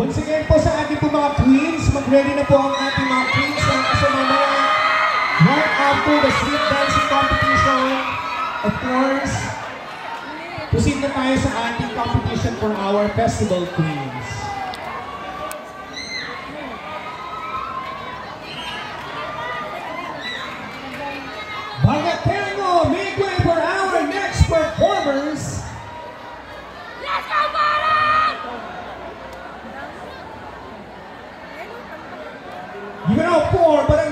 Once again po sa ating po mga queens, mag-ready na po ang ating mga queens na kasi mamaya right after the street dancing competition, of course, proceed na tayo sa ating competition for our festival queens. Bagatengo, make way for our next performers. Let's go, Barak! You can all four, but